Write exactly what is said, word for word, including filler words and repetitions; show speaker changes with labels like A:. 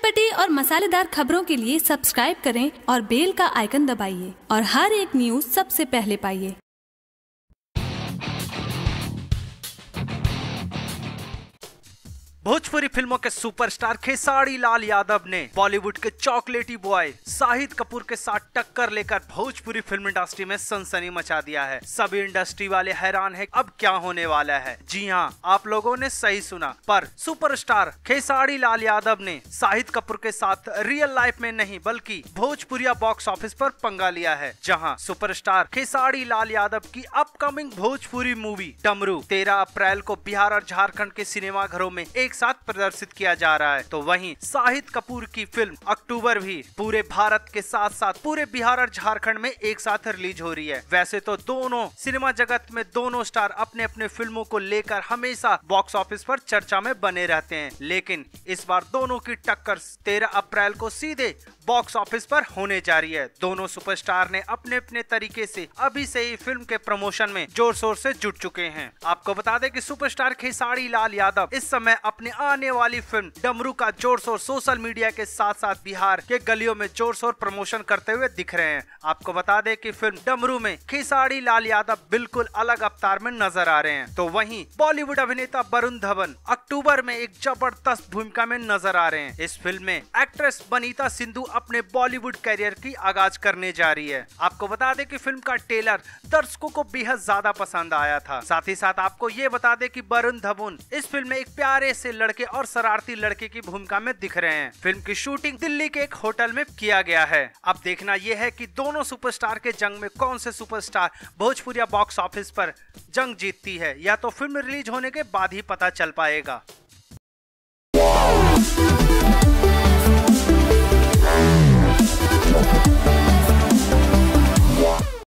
A: चटपटी और मसालेदार खबरों के लिए सब्सक्राइब करें और बेल का आइकन दबाइए और हर एक न्यूज सबसे पहले पाइए।
B: भोजपुरी फिल्मों के सुपरस्टार खेसारी लाल यादव ने बॉलीवुड के चॉकलेटी बॉय शाहिद कपूर के साथ टक्कर लेकर भोजपुरी फिल्म इंडस्ट्री में सनसनी मचा दिया है। सभी इंडस्ट्री वाले हैरान हैं अब क्या होने वाला है। जी हां, आप लोगों ने सही सुना, पर सुपरस्टार खेसारी लाल यादव ने शाहिद कपूर के साथ रियल लाइफ में नहीं बल्कि भोजपुरिया बॉक्स ऑफिस पर पंगा लिया है, जहां सुपरस्टार खेसारी लाल यादव की अपकमिंग भोजपुरी मूवी डमरू तेरह अप्रैल को बिहार और झारखंड के सिनेमाघरों में एक साथ प्रदर्शित किया जा रहा है, तो वहीं शाहिद कपूर की फिल्म अक्टूबर भी पूरे भारत के साथ साथ पूरे बिहार और झारखंड में एक साथ रिलीज हो रही है। वैसे तो दोनों सिनेमा जगत में दोनों स्टार अपने अपने फिल्मों को लेकर हमेशा बॉक्स ऑफिस पर चर्चा में बने रहते हैं, लेकिन इस बार दोनों की टक्कर तेरह अप्रैल को सीधे बॉक्स ऑफिस पर होने जा रही है। दोनों सुपरस्टार ने अपने अपने तरीके से अभी से ही फिल्म के प्रमोशन में जोर शोर से जुट चुके हैं। आपको बता दें कि सुपरस्टार खेसारी लाल यादव इस समय अपने आने वाली फिल्म डमरू का जोर शोर सोशल मीडिया के साथ साथ बिहार के गलियों में जोर शोर प्रमोशन करते हुए दिख रहे हैं। आपको बता दें कि फिल्म डमरू में खेसारी लाल यादव बिल्कुल अलग अवतार में नजर आ रहे हैं, तो वहीं बॉलीवुड अभिनेता वरुण धवन अक्टूबर में एक जबरदस्त भूमिका में नजर आ रहे हैं। इस फिल्म में एक्ट्रेस बनीता सिंधु अपने बॉलीवुड करियर की आगाज करने जा रही है। आपको बता दें कि फिल्म का ट्रेलर दर्शकों को बेहद ज्यादा पसंद आया था। साथ ही साथ आपको ये बता दें कि वरुण धवन इस फिल्म में एक प्यारे से लड़के और शरारती लड़के की भूमिका में दिख रहे हैं। फिल्म की शूटिंग दिल्ली के एक होटल में किया गया है। अब देखना यह है कि दोनों सुपरस्टार के जंग में कौन से सुपरस्टार भोजपुरिया बॉक्स ऑफिस पर जंग जीतती है, या तो फिल्म रिलीज होने के बाद ही पता चल पाएगा।